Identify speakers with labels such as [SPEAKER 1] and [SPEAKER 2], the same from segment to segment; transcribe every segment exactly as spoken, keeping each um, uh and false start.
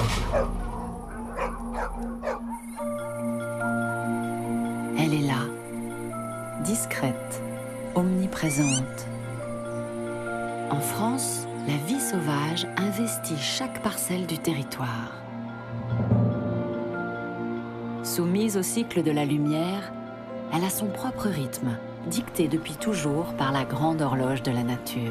[SPEAKER 1] Elle est là, discrète, omniprésente. En France, la vie sauvage investit chaque parcelle du territoire. Soumise au cycle de la lumière, elle a son propre rythme, dicté depuis toujours par la grande horloge de la nature.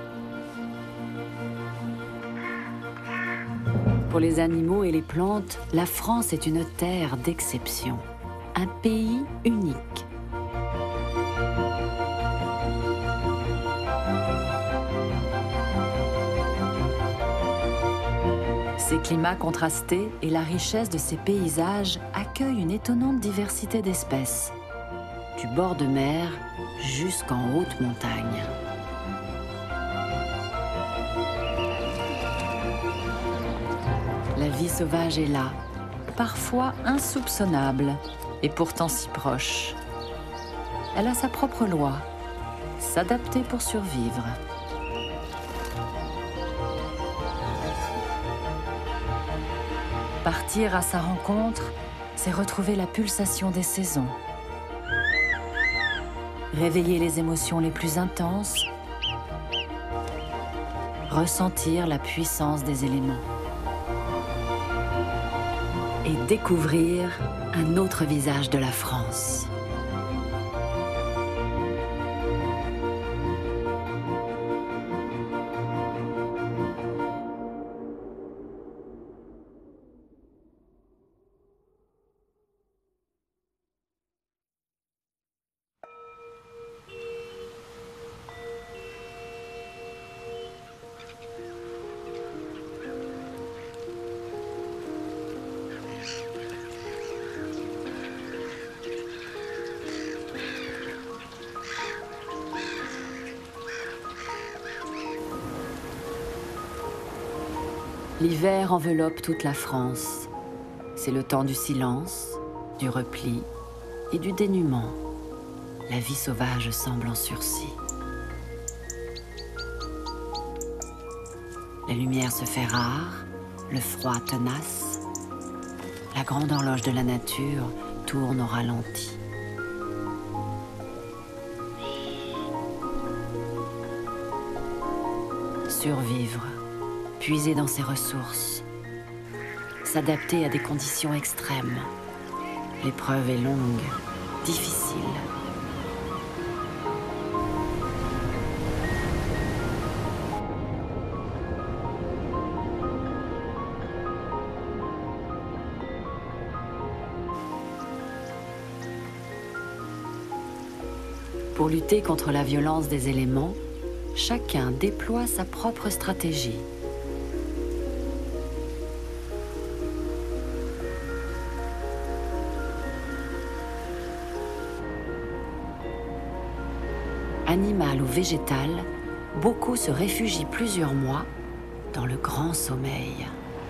[SPEAKER 1] Pour les animaux et les plantes, la France est une terre d'exception, un pays unique. Ses climats contrastés et la richesse de ses paysages accueillent une étonnante diversité d'espèces, du bord de mer jusqu'en haute montagne. La vie sauvage est là, parfois insoupçonnable et pourtant si proche. Elle a sa propre loi, s'adapter pour survivre. Partir à sa rencontre, c'est retrouver la pulsation des saisons, réveiller les émotions les plus intenses, ressentir la puissance des éléments et découvrir un autre visage de la France. L'hiver enveloppe toute la France. C'est le temps du silence, du repli et du dénuement. La vie sauvage semble en sursis. La lumière se fait rare, le froid tenace. La grande horloge de la nature tourne au ralenti. Survivre, puiser dans ses ressources, s'adapter à des conditions extrêmes. L'épreuve est longue, difficile. Pour lutter contre la violence des éléments, chacun déploie sa propre stratégie. Animal ou végétal, beaucoup se réfugient plusieurs mois dans le grand sommeil.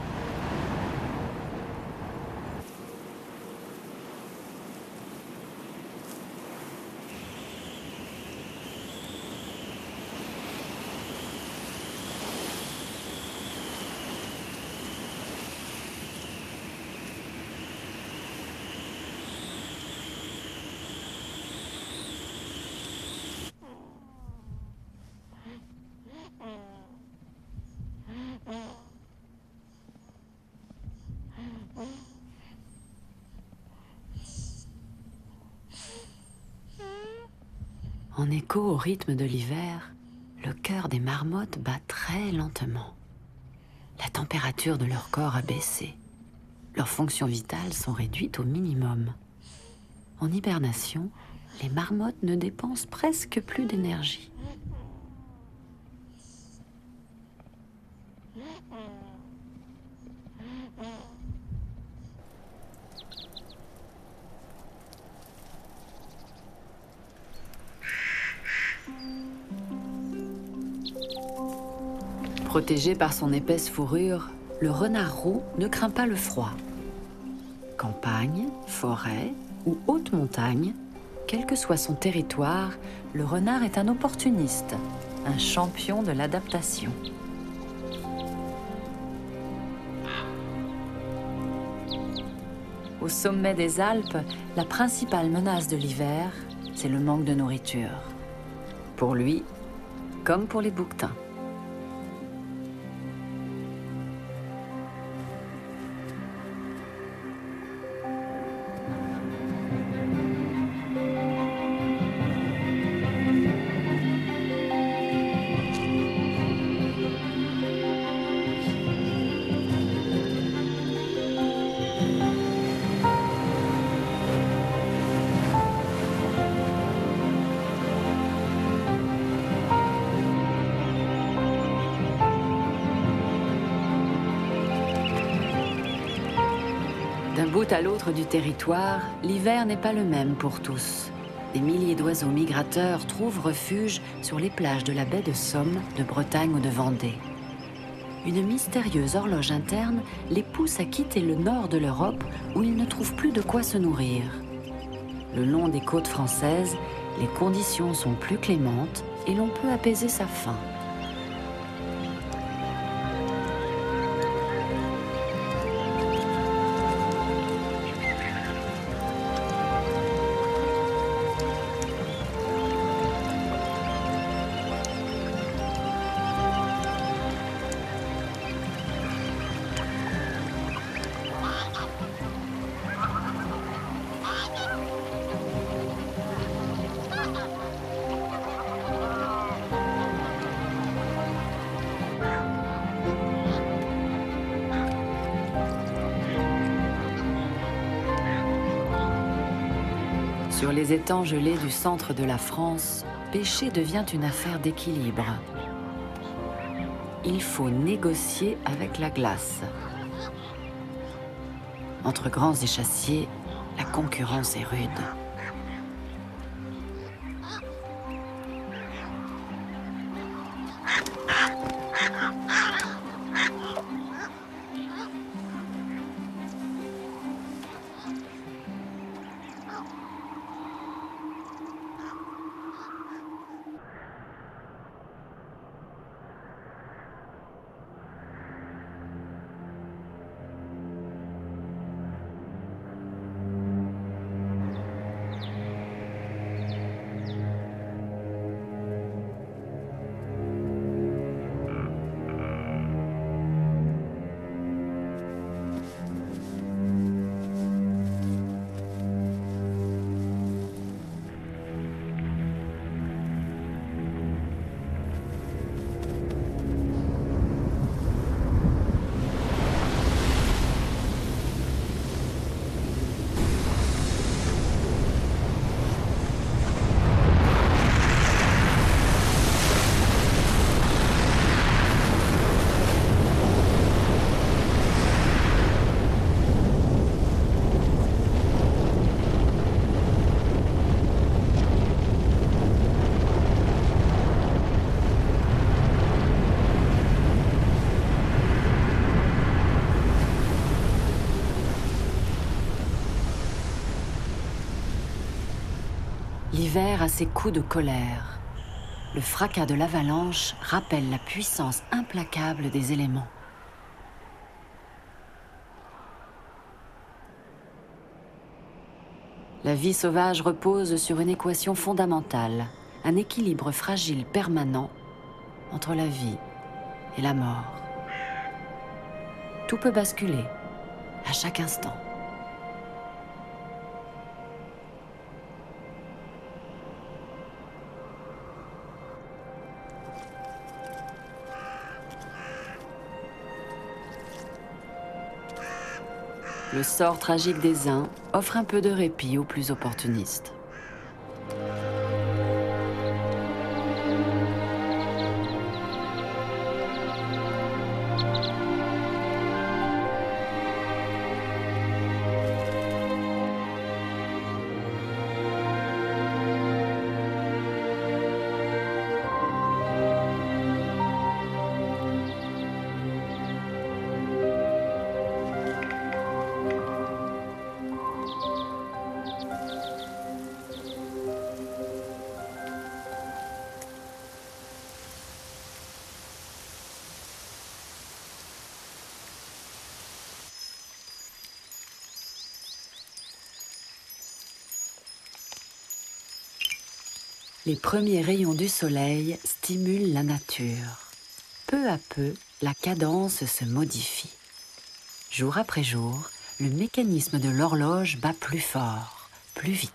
[SPEAKER 1] En écho au rythme de l'hiver, le cœur des marmottes bat très lentement. La température de leur corps a baissé. Leurs fonctions vitales sont réduites au minimum. En hibernation, les marmottes ne dépensent presque plus d'énergie. Protégé par son épaisse fourrure, le renard roux ne craint pas le froid. Campagne, forêt ou haute montagne, quel que soit son territoire, le renard est un opportuniste, un champion de l'adaptation. Au sommet des Alpes, la principale menace de l'hiver, c'est le manque de nourriture. Pour lui, comme pour les bouquetins. D'un bout à l'autre du territoire, l'hiver n'est pas le même pour tous. Des milliers d'oiseaux migrateurs trouvent refuge sur les plages de la baie de Somme, de Bretagne ou de Vendée. Une mystérieuse horloge interne les pousse à quitter le nord de l'Europe où ils ne trouvent plus de quoi se nourrir. Le long des côtes françaises, les conditions sont plus clémentes et l'on peut apaiser sa faim. Sur les étangs gelés du centre de la France, pêcher devient une affaire d'équilibre. Il faut négocier avec la glace. Entre grands échassiers, la concurrence est rude. L'hiver a ses coups de colère. Le fracas de l'avalanche rappelle la puissance implacable des éléments. La vie sauvage repose sur une équation fondamentale, un équilibre fragile permanent entre la vie et la mort. Tout peut basculer, à chaque instant. Le sort tragique des uns offre un peu de répit aux plus opportunistes. Les premiers rayons du soleil stimulent la nature. Peu à peu, la cadence se modifie. Jour après jour, le mécanisme de l'horloge bat plus fort, plus vite.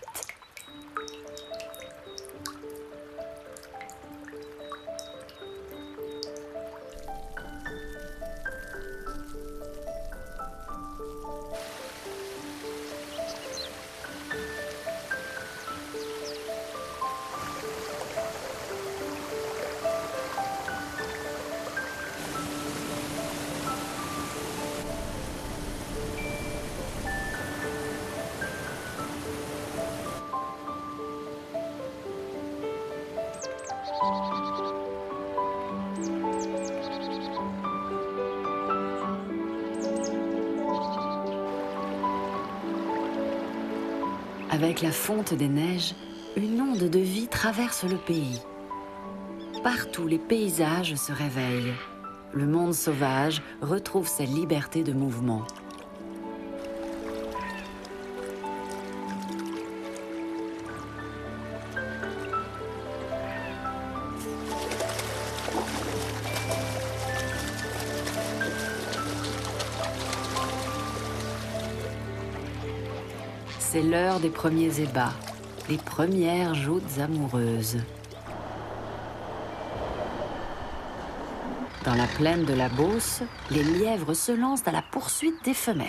[SPEAKER 1] Avec la fonte des neiges, une onde de vie traverse le pays. Partout, les paysages se réveillent. Le monde sauvage retrouve sa liberté de mouvement. C'est l'heure des premiers ébats, les premières joutes amoureuses. Dans la plaine de la Beauce, les lièvres se lancent à la poursuite des femelles.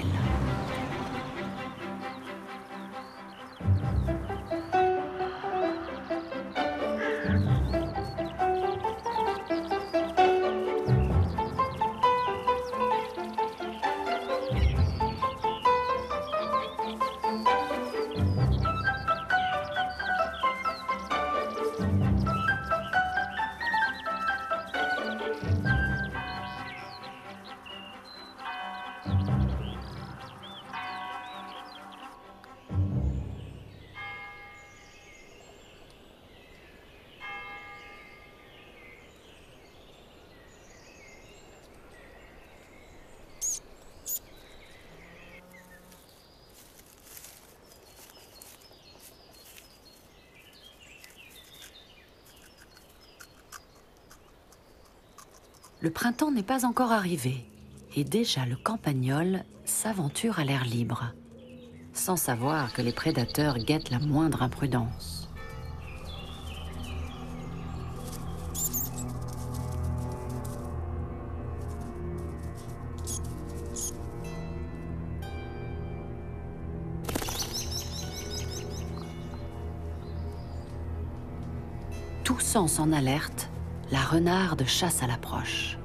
[SPEAKER 1] Le printemps n'est pas encore arrivé, et déjà le campagnol s'aventure à l'air libre, sans savoir que les prédateurs guettent la moindre imprudence. Tous sens en alerte, la renarde chasse à l'approche.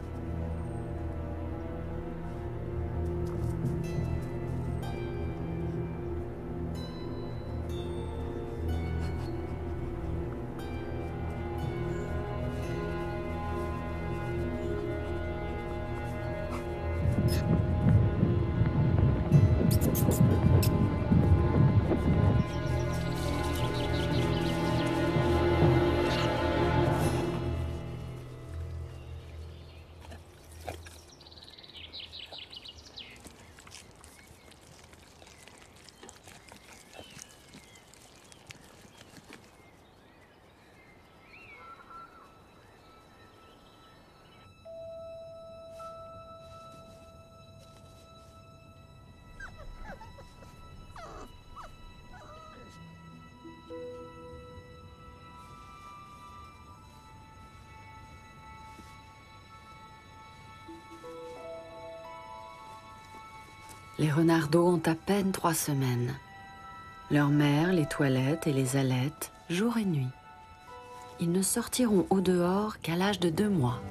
[SPEAKER 1] Les renardeaux ont à peine trois semaines. Leur mère les toilette et les allaite jour et nuit. Ils ne sortiront au dehors qu'à l'âge de deux mois.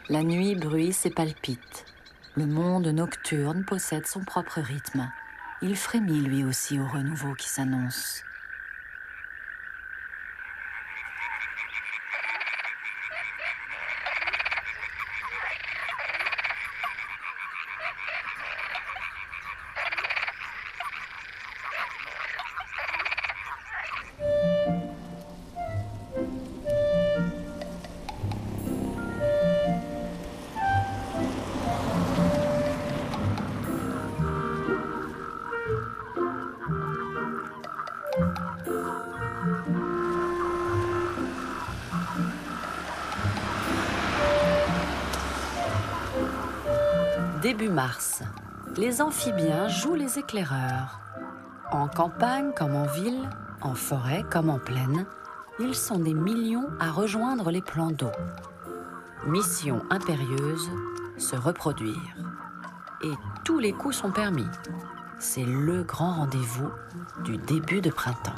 [SPEAKER 1] La nuit bruisse et palpite. Le monde nocturne possède son propre rythme. Il frémit lui aussi au renouveau qui s'annonce. Début mars, les amphibiens jouent les éclaireurs. En campagne comme en ville, en forêt comme en plaine, ils sont des millions à rejoindre les plans d'eau. Mission impérieuse, se reproduire. Et tous les coups sont permis. C'est le grand rendez-vous du début de printemps.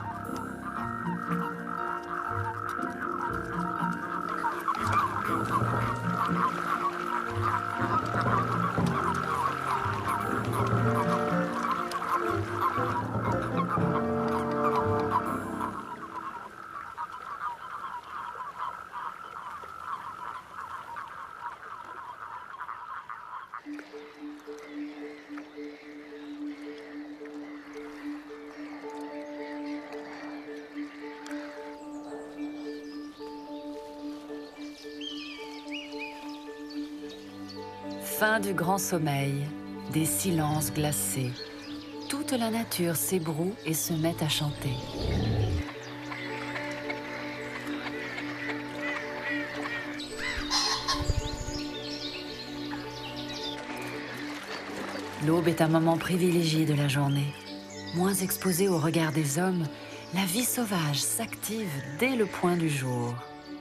[SPEAKER 1] Fin du grand sommeil, des silences glacés. Toute la nature s'ébroue et se met à chanter. L'aube est un moment privilégié de la journée. Moins exposée au regard des hommes, la vie sauvage s'active dès le point du jour.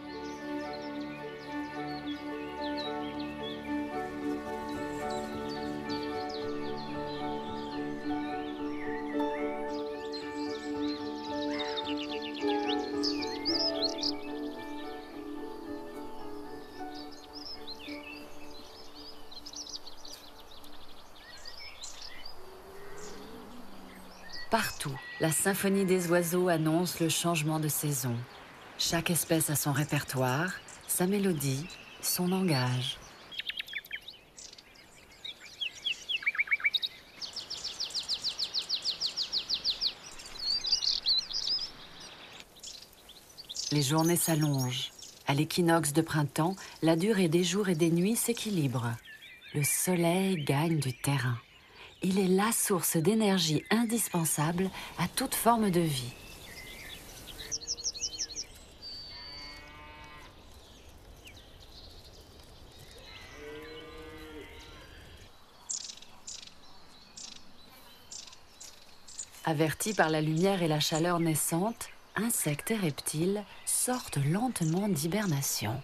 [SPEAKER 1] Partout, la symphonie des oiseaux annonce le changement de saison. Chaque espèce a son répertoire, sa mélodie, son langage. Les journées s'allongent. À l'équinoxe de printemps, la durée des jours et des nuits s'équilibre. Le soleil gagne du terrain. Il est la source d'énergie indispensable à toute forme de vie. Avertis par la lumière et la chaleur naissante, insectes et reptiles sortent lentement d'hibernation.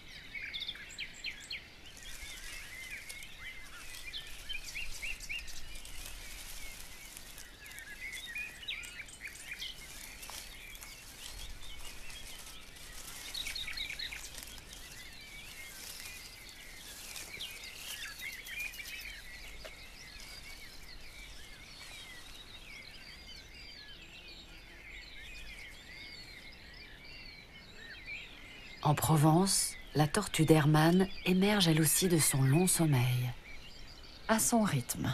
[SPEAKER 1] En Provence, la tortue d'Hermann émerge elle aussi de son long sommeil, à son rythme.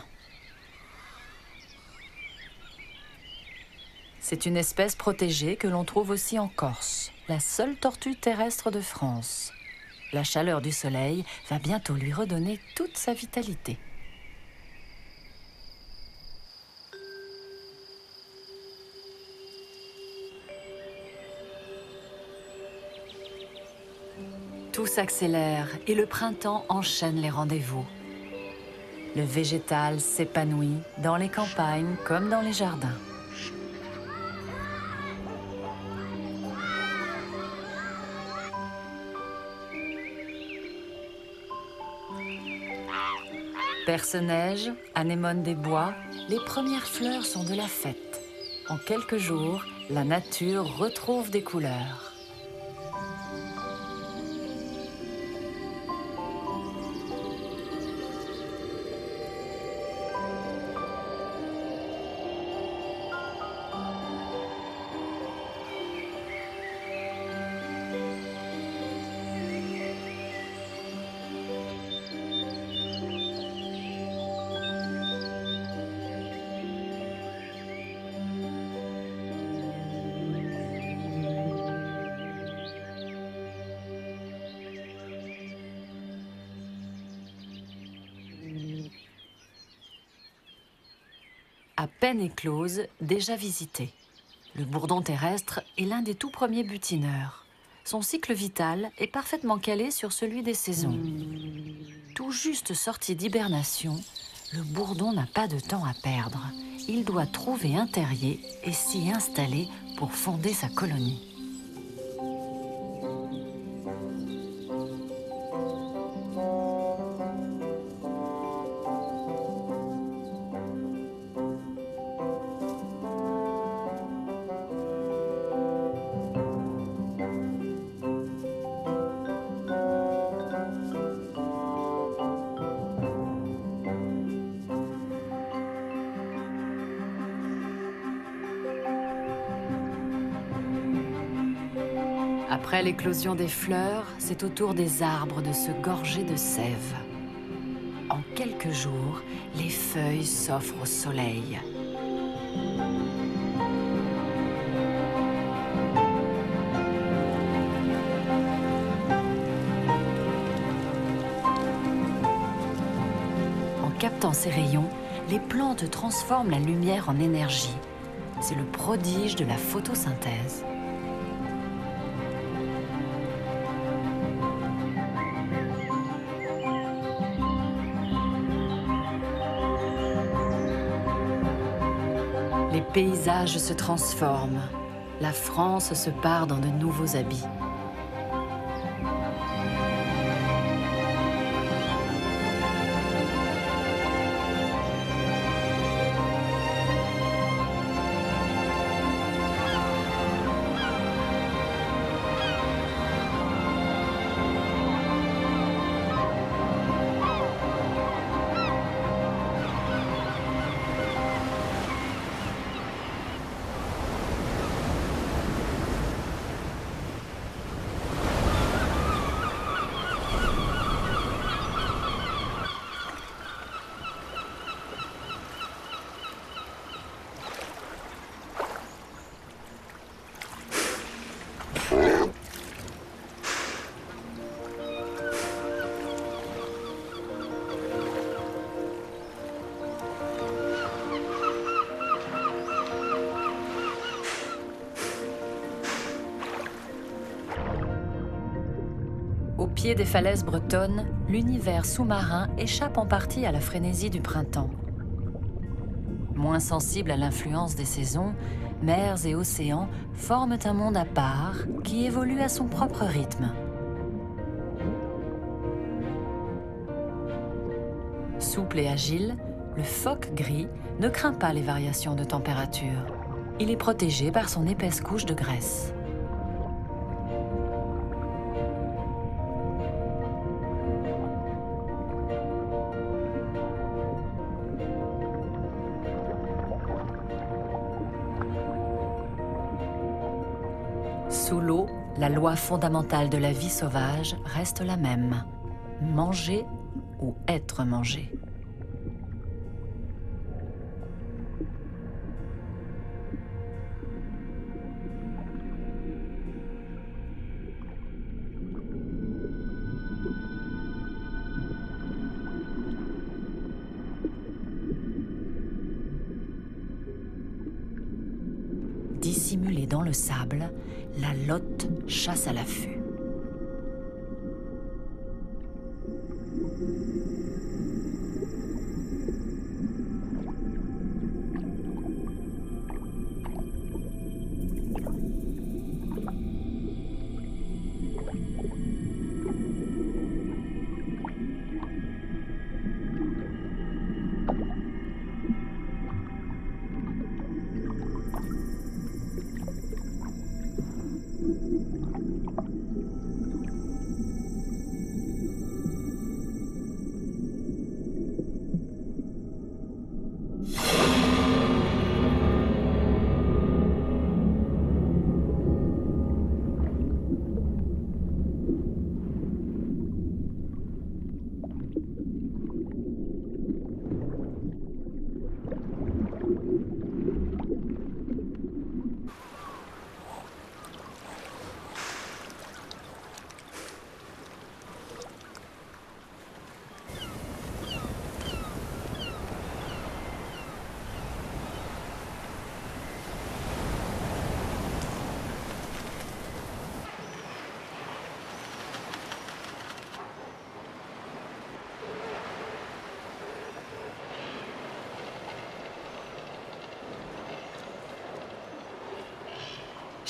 [SPEAKER 1] C'est une espèce protégée que l'on trouve aussi en Corse, la seule tortue terrestre de France. La chaleur du soleil va bientôt lui redonner toute sa vitalité. Tout s'accélère et le printemps enchaîne les rendez-vous. Le végétal s'épanouit dans les campagnes comme dans les jardins. Perce-neige, anémone des bois, les premières fleurs sont de la fête. En quelques jours, la nature retrouve des couleurs. À peine éclose, déjà visitée. Le bourdon terrestre est l'un des tout premiers butineurs. Son cycle vital est parfaitement calé sur celui des saisons. Tout juste sorti d'hibernation, le bourdon n'a pas de temps à perdre. Il doit trouver un terrier et s'y installer pour fonder sa colonie. Après l'éclosion des fleurs, c'est au tour des arbres de se gorger de sève. En quelques jours, les feuilles s'offrent au soleil. En captant ces rayons, les plantes transforment la lumière en énergie. C'est le prodige de la photosynthèse. Les paysages se transforment. La France se pare dans de nouveaux habits. Au pied des falaises bretonnes, l'univers sous-marin échappe en partie à la frénésie du printemps. Moins sensibles à l'influence des saisons, mers et océans forment un monde à part qui évolue à son propre rythme. Souple et agile, le phoque gris ne craint pas les variations de température. Il est protégé par son épaisse couche de graisse. Sous l'eau, la loi fondamentale de la vie sauvage reste la même. Manger ou être mangé. Dissimulée dans le sable, la lotte chasse à l'affût.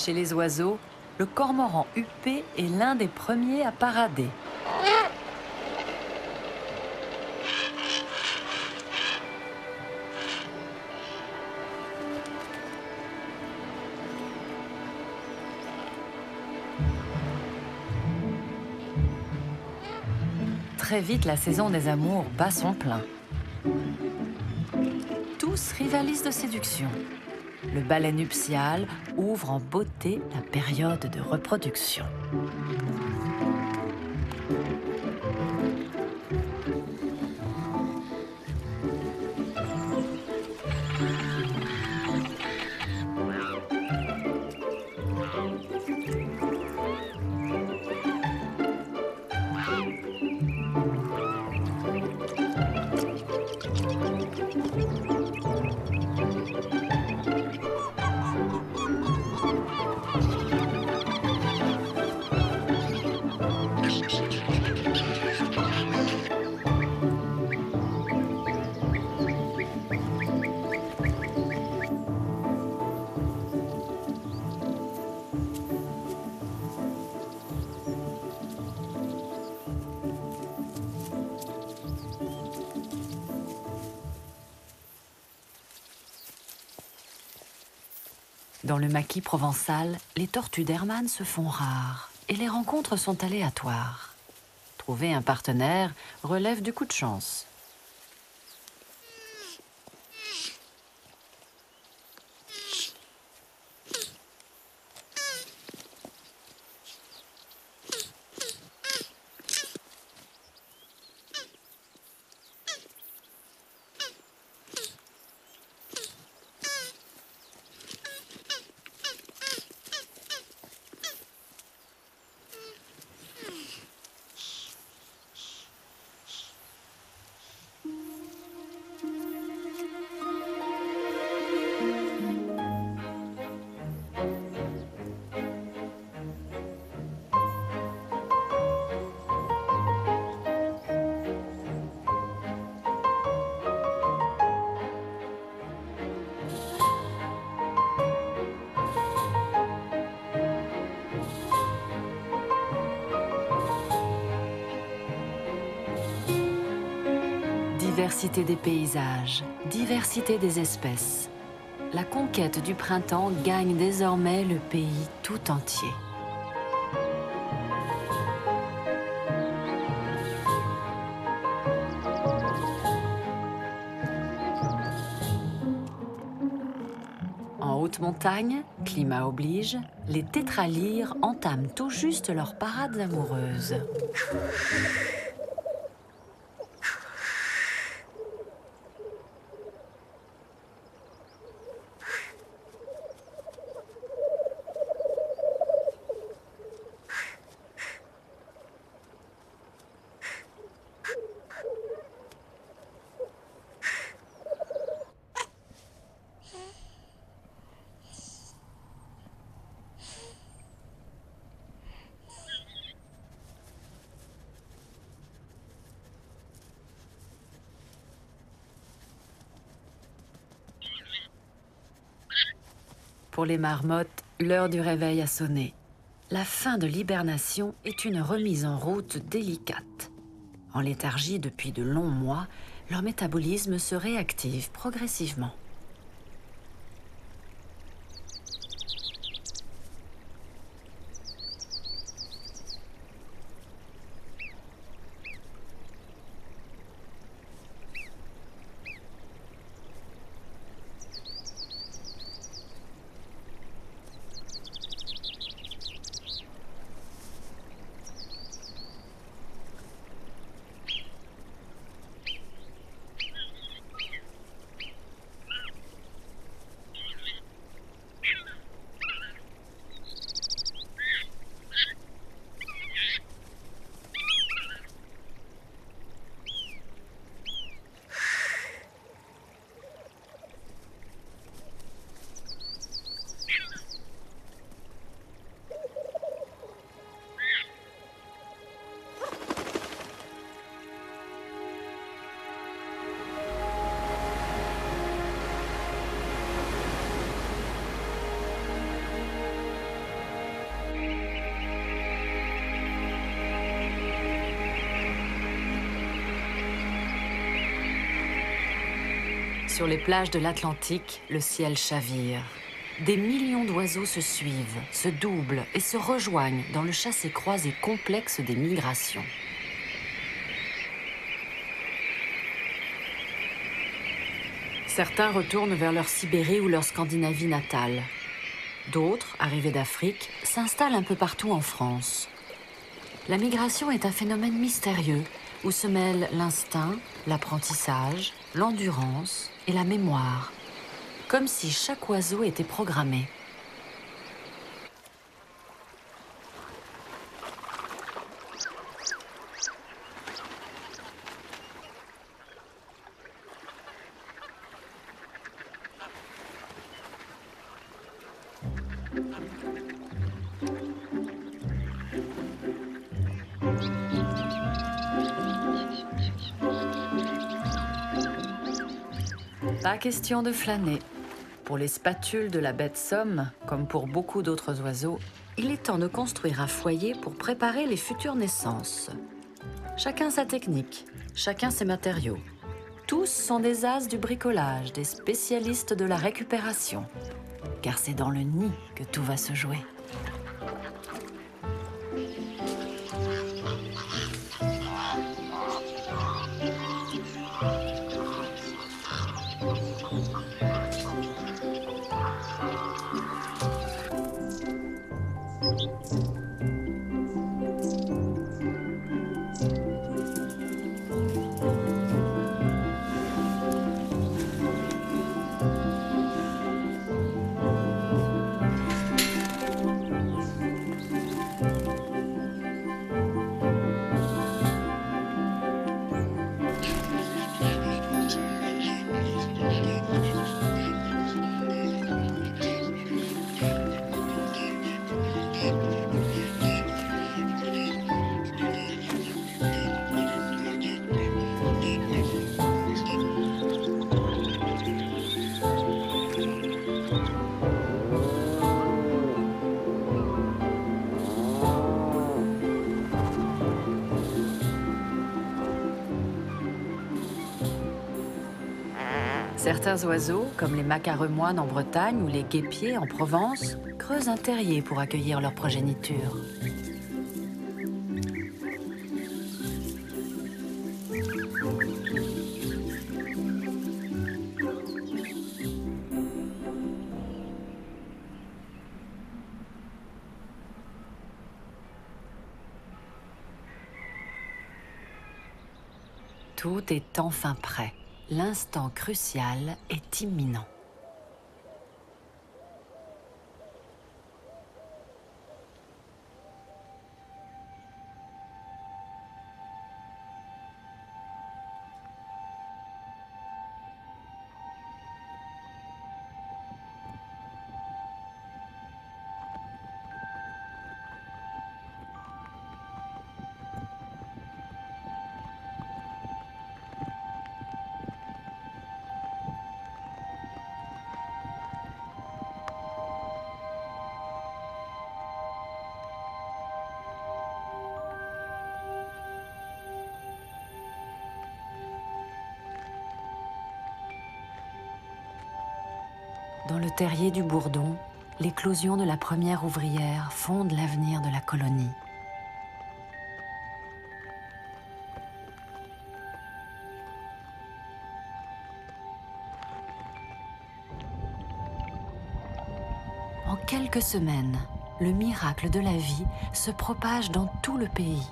[SPEAKER 1] Chez les oiseaux, le cormoran huppé est l'un des premiers à parader. Très vite, la saison des amours bat son plein. Tous rivalisent de séduction. Le ballet nuptial ouvre en beauté la période de reproduction. Dans le maquis provençal, les tortues d'Hermann se font rares et les rencontres sont aléatoires. Trouver un partenaire relève du coup de chance. Diversité des paysages, diversité des espèces. La conquête du printemps gagne désormais le pays tout entier. En haute montagne, climat oblige, les tétralyres entament tout juste leurs parades amoureuses. Pour les marmottes, l'heure du réveil a sonné. La fin de l'hibernation est une remise en route délicate. En léthargie depuis de longs mois, leur métabolisme se réactive progressivement. Sur les plages de l'Atlantique, le ciel chavire. Des millions d'oiseaux se suivent, se doublent et se rejoignent dans le chassé-croisé complexe des migrations. Certains retournent vers leur Sibérie ou leur Scandinavie natale. D'autres, arrivés d'Afrique, s'installent un peu partout en France. La migration est un phénomène mystérieux où se mêlent l'instinct, l'apprentissage, l'endurance et la mémoire, comme si chaque oiseau était programmé. Pas question de flâner. Pour les spatules de la bête somme, comme pour beaucoup d'autres oiseaux, il est temps de construire un foyer pour préparer les futures naissances. Chacun sa technique, chacun ses matériaux. Tous sont des as du bricolage, des spécialistes de la récupération. Car c'est dans le nid que tout va se jouer. Certains oiseaux, comme les macaremoines en Bretagne ou les guêpiers en Provence, creusent un terrier pour accueillir leur progéniture. Tout est enfin prêt. L'instant crucial est imminent. Dans le terrier du Bourdon, l'éclosion de la première ouvrière fonde l'avenir de la colonie. En quelques semaines, le miracle de la vie se propage dans tout le pays.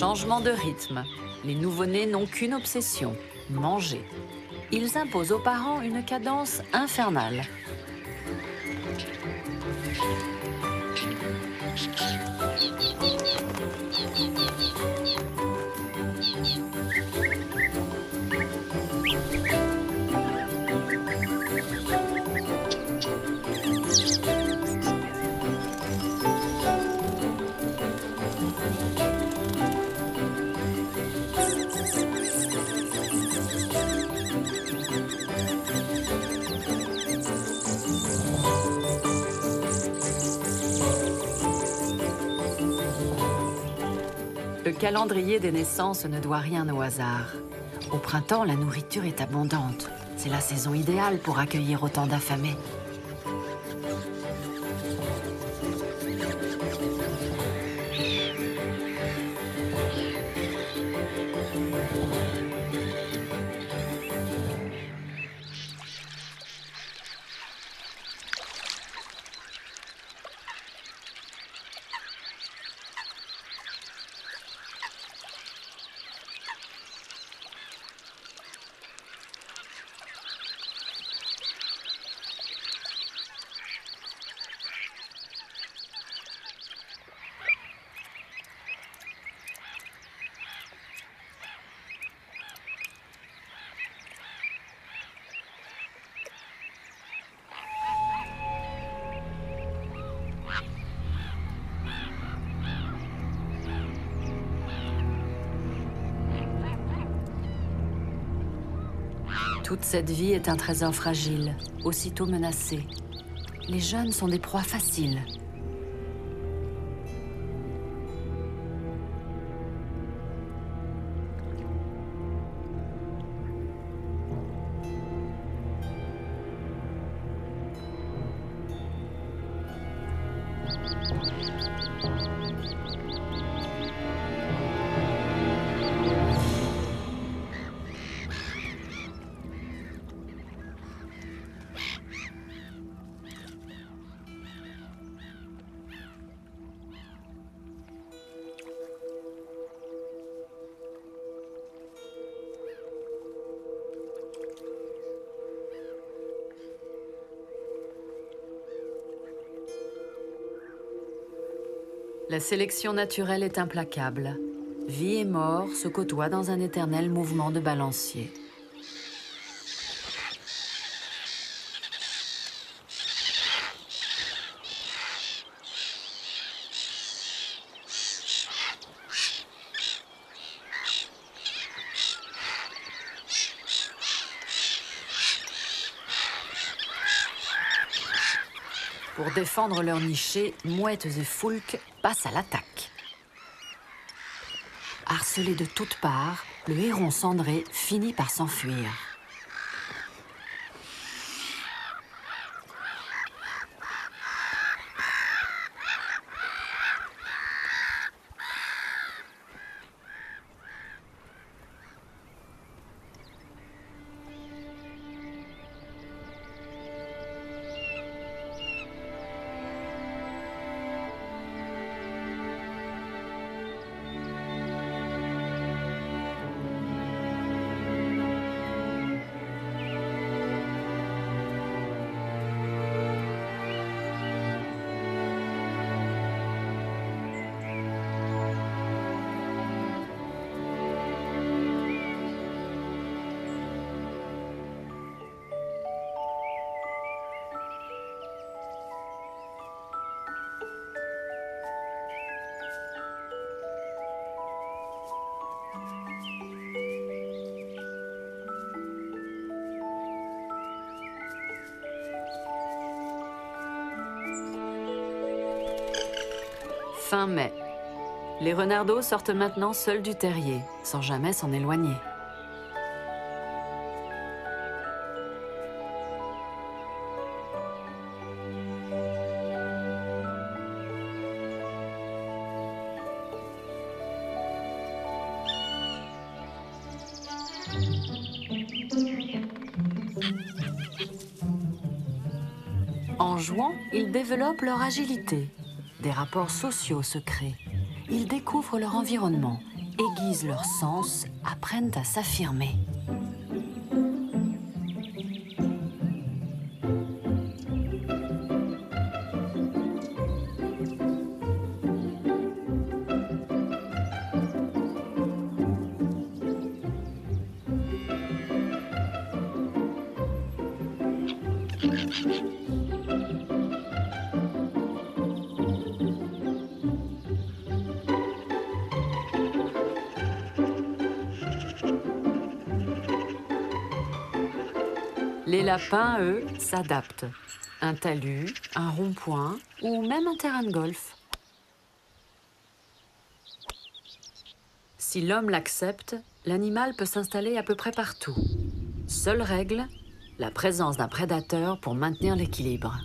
[SPEAKER 1] Changement de rythme. Les nouveau-nés n'ont qu'une obsession, manger. Ils imposent aux parents une cadence infernale. Le calendrier des naissances ne doit rien au hasard. Au printemps, la nourriture est abondante. C'est la saison idéale pour accueillir autant d'affamés. Toute cette vie est un trésor fragile, aussitôt menacé. Les jeunes sont des proies faciles. La sélection naturelle est implacable. Vie et mort se côtoient dans un éternel mouvement de balancier. Pour défendre leur nichée, mouettes et foulques passent à l'attaque. Harcelé de toutes parts, le héron cendré finit par s'enfuir. Fin mai. Les renardeaux sortent maintenant seuls du terrier, sans jamais s'en éloigner. En jouant, ils développent leur agilité. Des rapports sociaux se créent. Ils découvrent leur environnement. aiguisent leurs sens, apprennent à s'affirmer. Les lapins, eux, s'adaptent. Un talus, un rond-point ou même un terrain de golf. Si l'homme l'accepte, l'animal peut s'installer à peu près partout. Seule règle, la présence d'un prédateur pour maintenir l'équilibre.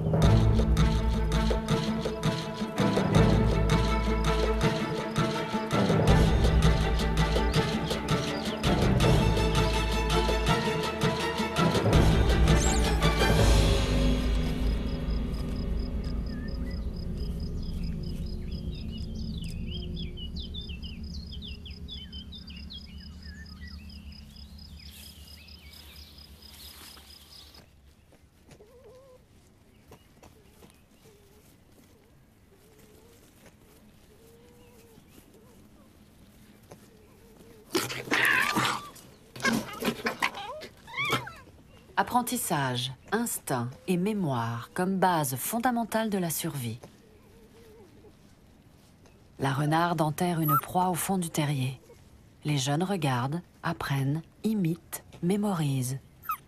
[SPEAKER 1] Apprentissage, instinct et mémoire comme base fondamentale de la survie. La renarde enterre une proie au fond du terrier. Les jeunes regardent, apprennent, imitent, mémorisent.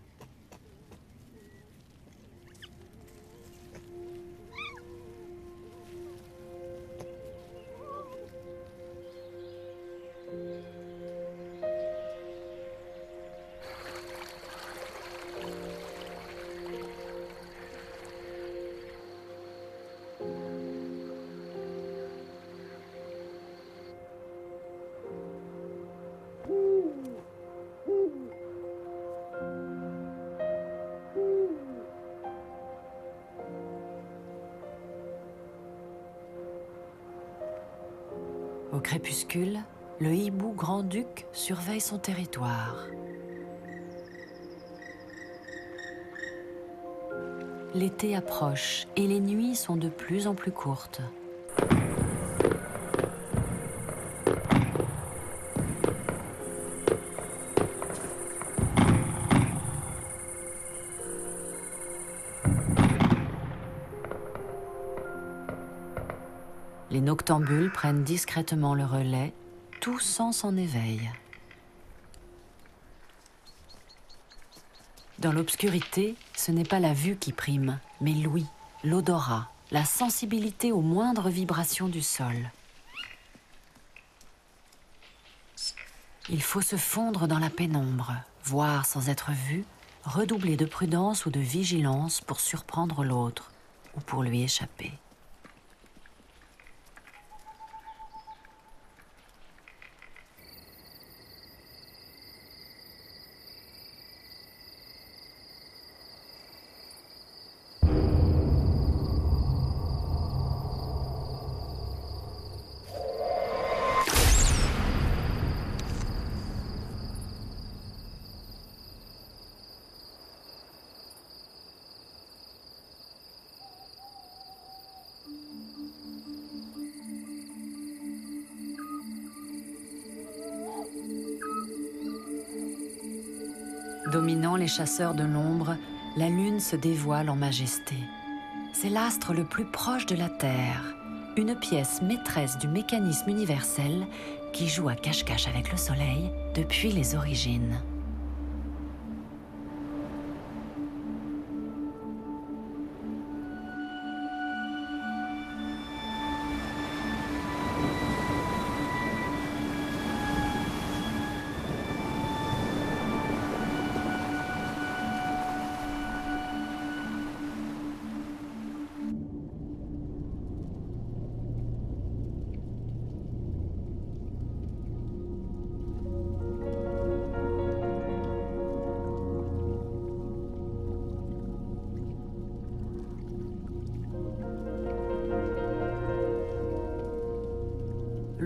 [SPEAKER 1] Au crépuscule, le hibou grand-duc surveille son territoire. L'été approche et les nuits sont de plus en plus courtes. Les noctambules prennent discrètement le relais, tout sens en éveil. Dans l'obscurité, ce n'est pas la vue qui prime, mais l'ouïe, l'odorat, la sensibilité aux moindres vibrations du sol. Il faut se fondre dans la pénombre, voir sans être vu, redoubler de prudence ou de vigilance pour surprendre l'autre ou pour lui échapper. Dominant les chasseurs de l'ombre, la lune se dévoile en majesté. C'est l'astre le plus proche de la Terre, une pièce maîtresse du mécanisme universel qui joue à cache-cache avec le Soleil depuis les origines.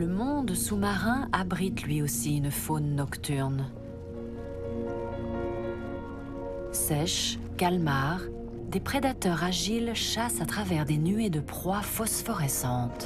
[SPEAKER 1] le monde sous-marin abrite lui aussi une faune nocturne. Sèches, calmars, des prédateurs agiles chassent à travers des nuées de proies phosphorescentes.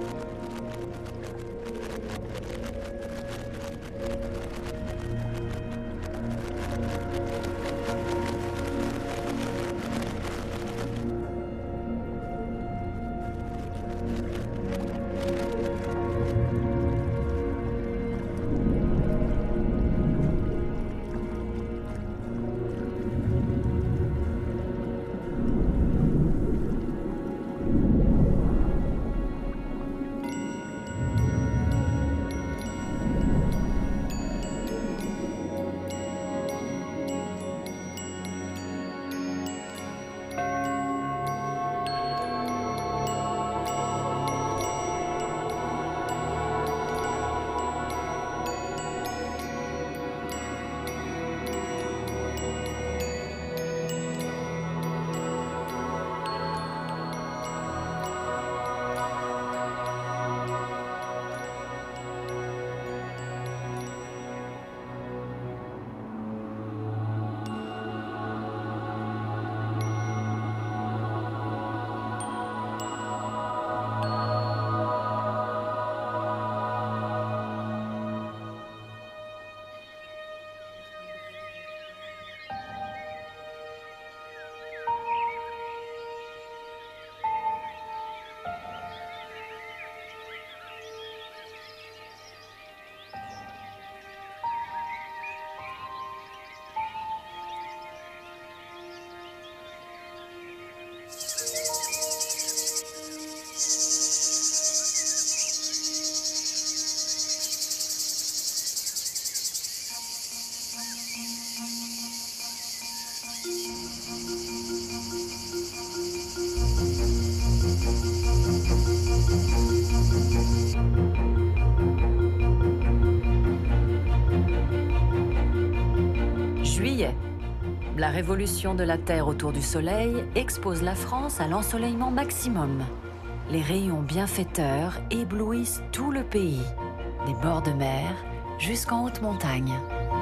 [SPEAKER 1] Juillet. La révolution de la Terre autour du Soleil expose la France à l'ensoleillement maximum. Les rayons bienfaiteurs éblouissent tout le pays, des bords de mer jusqu'en haute montagne.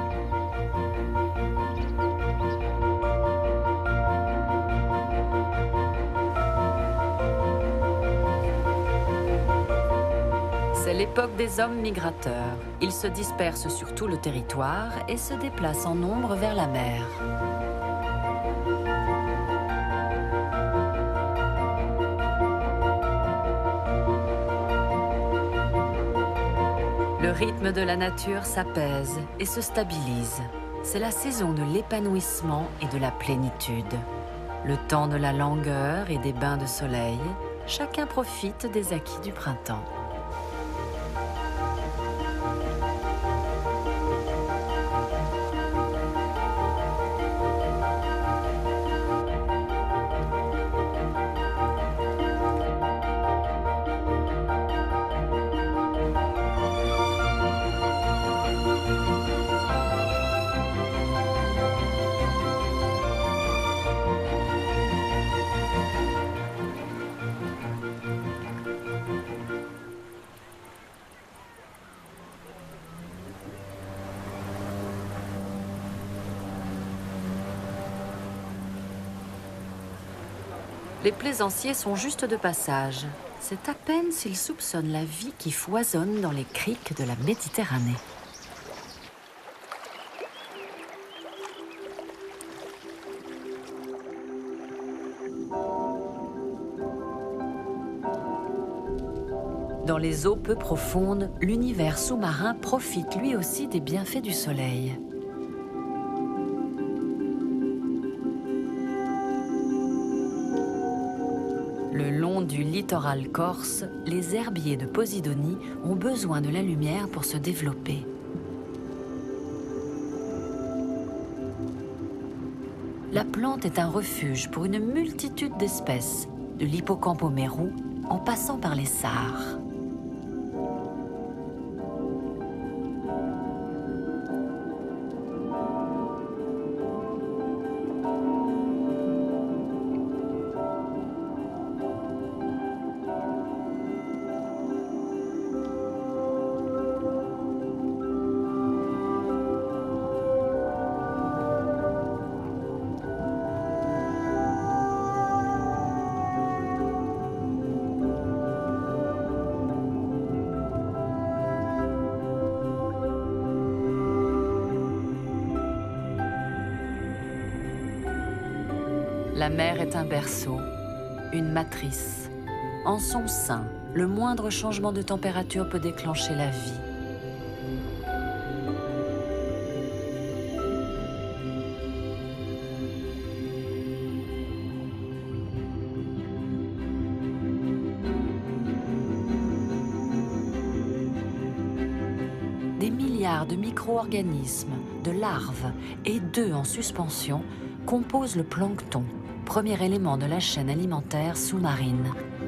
[SPEAKER 1] C'est l'époque des hommes migrateurs. Ils se dispersent sur tout le territoire et se déplacent en nombre vers la mer. Le rythme de la nature s'apaise et se stabilise. C'est la saison de l'épanouissement et de la plénitude. Le temps de la langueur et des bains de soleil, chacun profite des acquis du printemps. Les plaisanciers sont juste de passage. C'est à peine s'ils soupçonnent la vie qui foisonne dans les criques de la Méditerranée. Dans les eaux peu profondes, l'univers sous-marin profite lui aussi des bienfaits du soleil. Le long du littoral corse, les herbiers de Posidonie ont besoin de la lumière pour se développer. La plante est un refuge pour une multitude d'espèces, de l'hippocampe au mérou, en passant par les sarres. La mer est un berceau, une matrice. En son sein, le moindre changement de température peut déclencher la vie. Des milliards de micro-organismes, de larves et d'œufs en suspension composent le plancton, premier élément de la chaîne alimentaire sous-marine.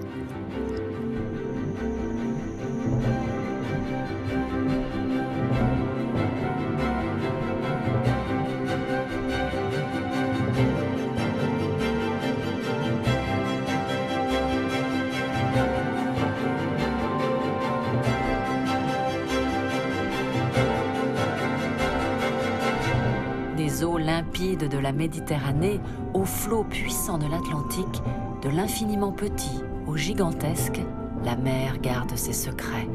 [SPEAKER 1] Des eaux limpides de la Méditerranée aux flots puissants de l'Atlantique, de l'infiniment petit au gigantesque, la mer garde ses secrets.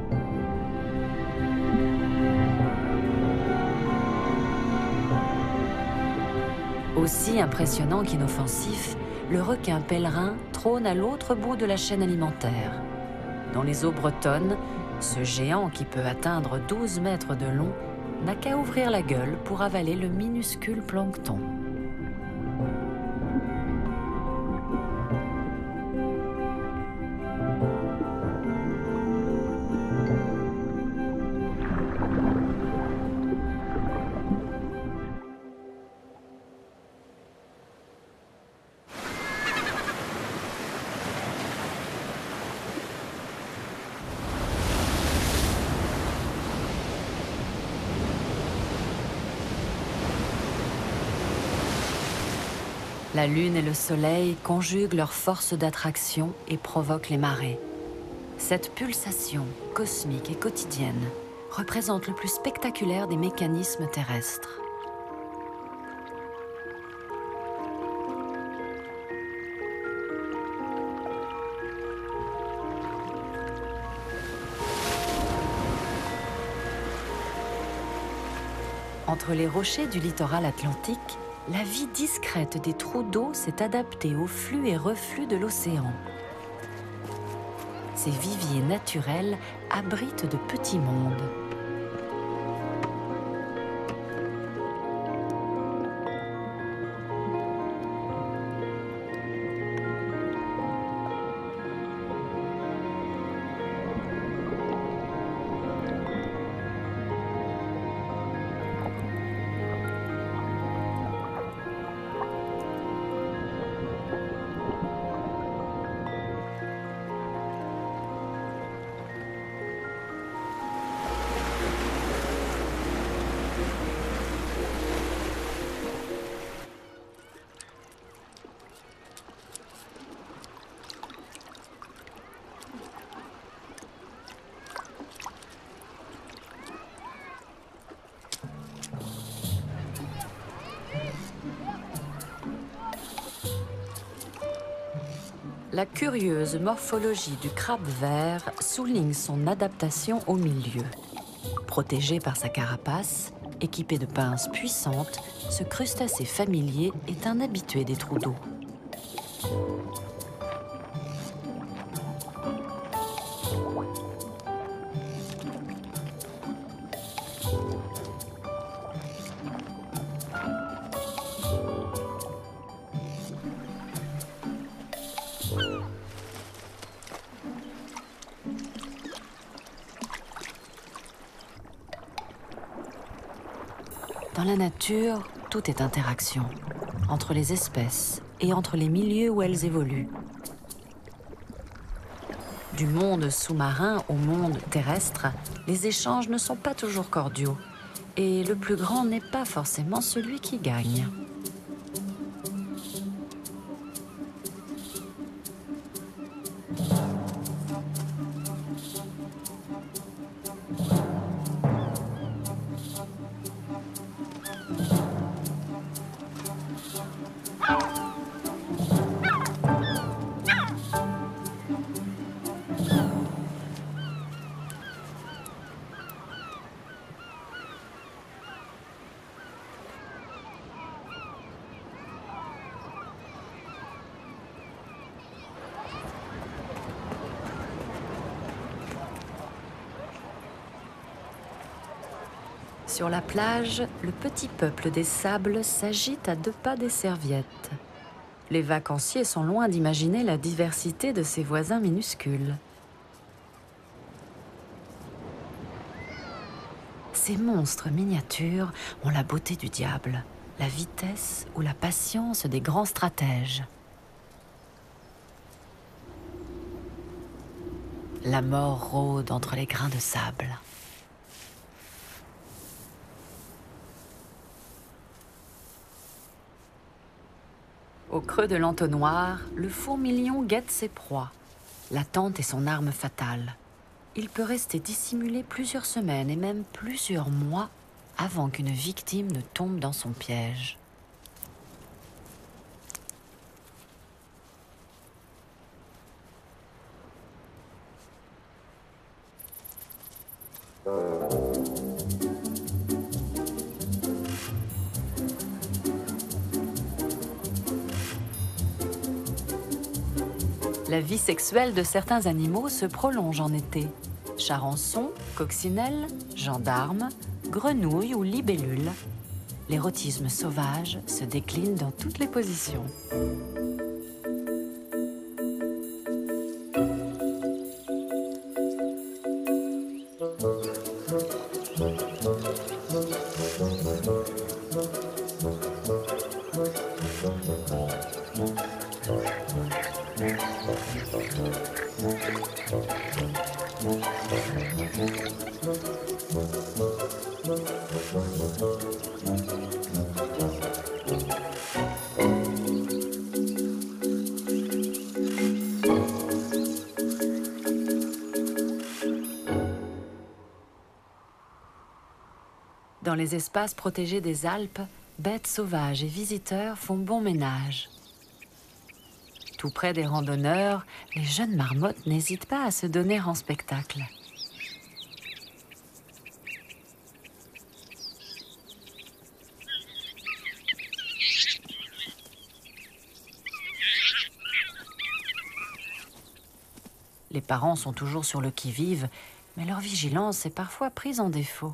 [SPEAKER 1] Aussi impressionnant qu'inoffensif, le requin pèlerin trône à l'autre bout de la chaîne alimentaire. Dans les eaux bretonnes, ce géant qui peut atteindre douze mètres de long n'a qu'à ouvrir la gueule pour avaler le minuscule plancton. La lune et le soleil conjuguent leurs forces d'attraction et provoquent les marées. Cette pulsation cosmique et quotidienne représente le plus spectaculaire des mécanismes terrestres. Entre les rochers du littoral atlantique, la vie discrète des trous d'eau s'est adaptée au flux et reflux de l'océan. Ces viviers naturels abritent de petits mondes. La curieuse morphologie du crabe vert souligne son adaptation au milieu. Protégé par sa carapace, équipé de pinces puissantes, ce crustacé familier est un habitué des trous d'eau. Dans la nature, tout est interaction, entre les espèces et entre les milieux où elles évoluent. Du monde sous-marin au monde terrestre, les échanges ne sont pas toujours cordiaux, et le plus grand n'est pas forcément celui qui gagne. Sur la plage, le petit peuple des sables s'agite à deux pas des serviettes. Les vacanciers sont loin d'imaginer la diversité de ses voisins minuscules. Ces monstres miniatures ont la beauté du diable, la vitesse ou la patience des grands stratèges. La mort rôde entre les grains de sable. Au creux de l'entonnoir, le fourmilion guette ses proies. La tente est son arme fatale. Il peut rester dissimulé plusieurs semaines et même plusieurs mois avant qu'une victime ne tombe dans son piège. La vie sexuelle de certains animaux se prolonge en été. Charançons, coccinelles, gendarmes, grenouilles ou libellules. L'érotisme sauvage se décline dans toutes les positions. Dans les espaces protégés des Alpes, bêtes sauvages et visiteurs font bon ménage. Tout près des randonneurs, les jeunes marmottes n'hésitent pas à se donner en spectacle. Les parents sont toujours sur le qui-vive, mais leur vigilance est parfois prise en défaut.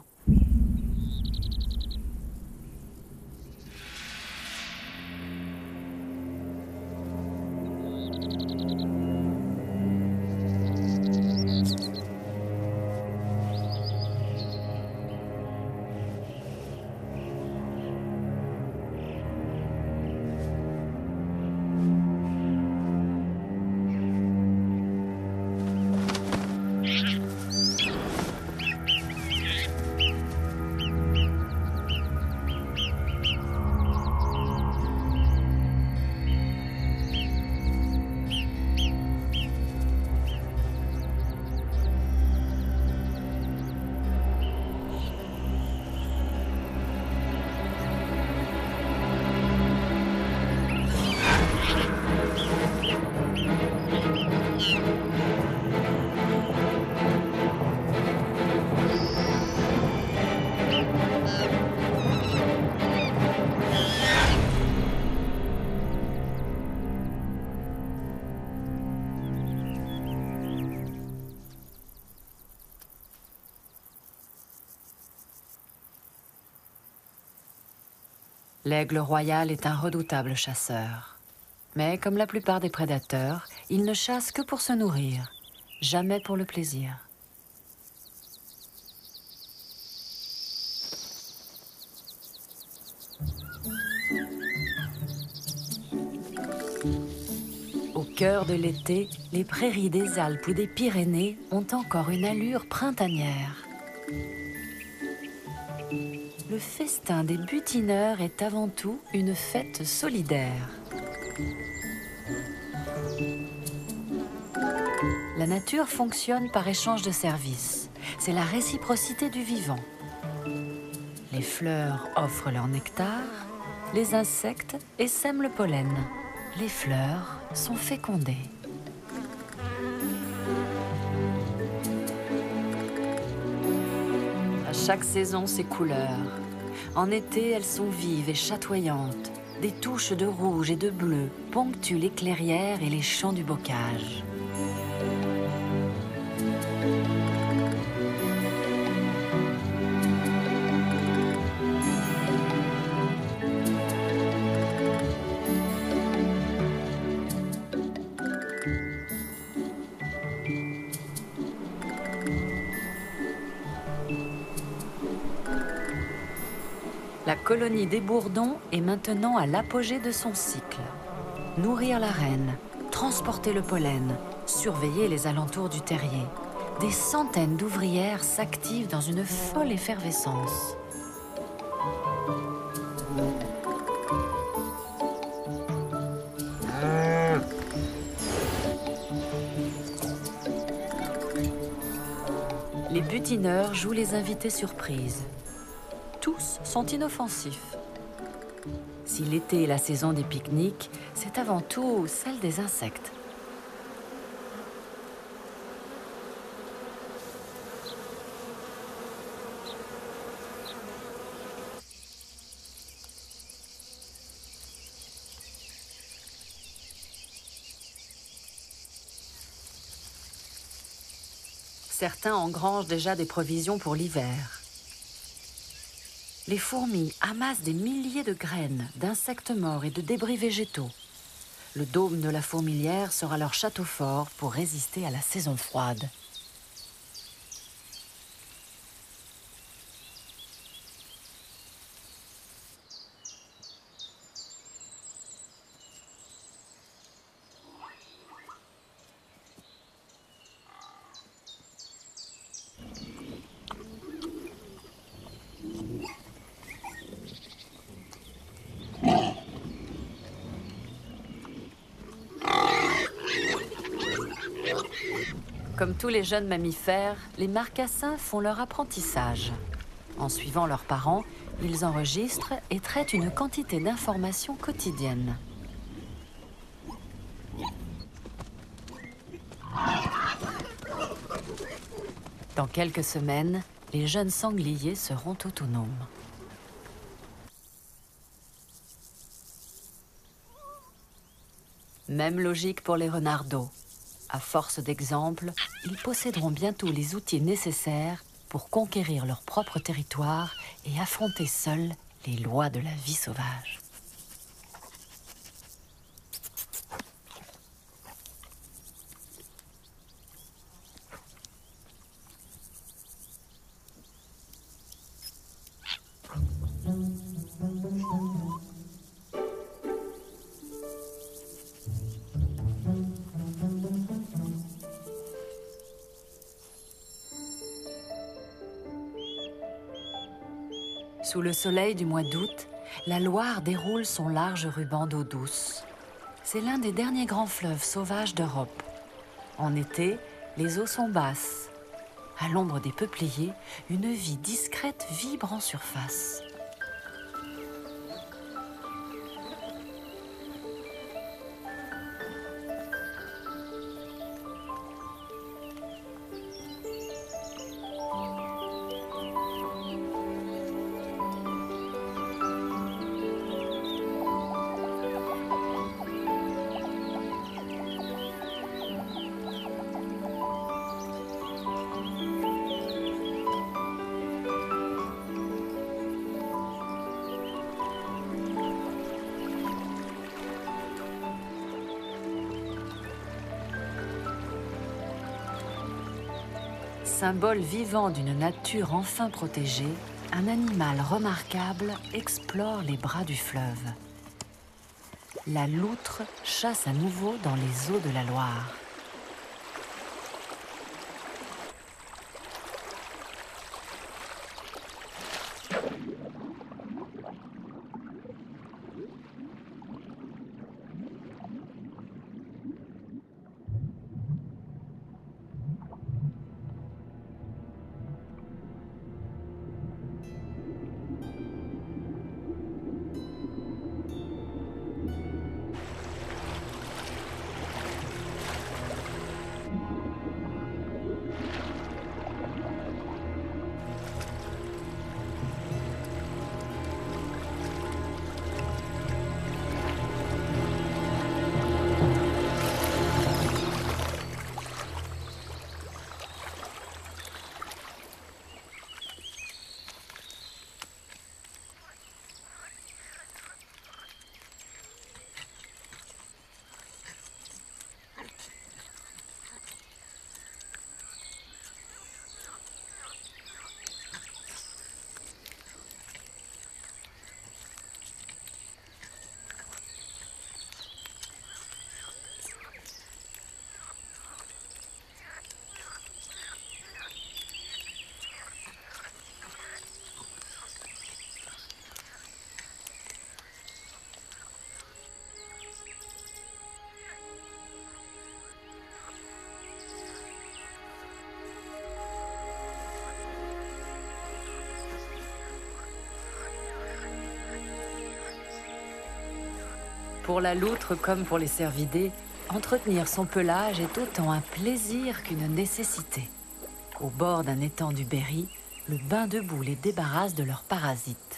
[SPEAKER 1] L'aigle royal est un redoutable chasseur. Mais comme la plupart des prédateurs, il ne chasse que pour se nourrir, jamais pour le plaisir. Au cœur de l'été, les prairies des Alpes ou des Pyrénées ont encore une allure printanière. Le festin des butineurs est avant tout une fête solidaire. La nature fonctionne par échange de services. C'est la réciprocité du vivant. Les fleurs offrent leur nectar, les insectes essaiment le pollen. Les fleurs sont fécondées. À chaque saison, ses couleurs. En été, elles sont vives et chatoyantes. Des touches de rouge et de bleu ponctuent les clairières et les champs du bocage. colonie des bourdons est maintenant à l'apogée de son cycle. Nourrir la reine, transporter le pollen, surveiller les alentours du terrier. Des centaines d'ouvrières s'activent dans une folle effervescence. Les butineurs jouent les invités surprises. Tous sont inoffensifs. Si l'été est la saison des pique-niques, c'est avant tout celle des insectes. Certains engrangent déjà des provisions pour l'hiver. Les fourmis amassent des milliers de graines, d'insectes morts et de débris végétaux. Le dôme de la fourmilière sera leur château fort pour résister à la saison froide. Comme tous les jeunes mammifères, les marcassins font leur apprentissage. En suivant leurs parents, ils enregistrent et traitent une quantité d'informations quotidiennes. Dans quelques semaines, les jeunes sangliers seront autonomes. Même logique pour les renardeaux. À force d'exemples, ils posséderont bientôt les outils nécessaires pour conquérir leur propre territoire et affronter seuls les lois de la vie sauvage. Sous le soleil du mois d'août, la Loire déroule son large ruban d'eau douce. C'est l'un des derniers grands fleuves sauvages d'Europe. En été, les eaux sont basses. À l'ombre des peupliers, une vie discrète vibre en surface. Symbole vivant d'une nature enfin protégée, un animal remarquable explore les bras du fleuve. La loutre chasse à nouveau dans les eaux de la Loire. Pour la loutre comme pour les cervidés, entretenir son pelage est autant un plaisir qu'une nécessité. Au bord d'un étang du Berry, le bain de boue les débarrasse de leurs parasites.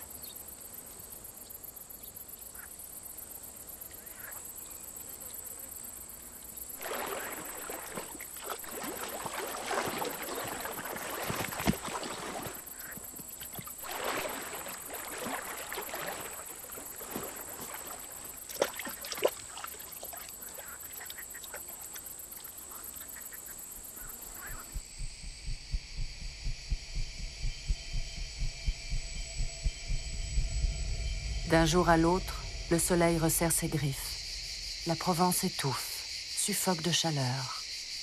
[SPEAKER 1] D'un jour à l'autre, le soleil resserre ses griffes. La Provence étouffe, suffoque de chaleur.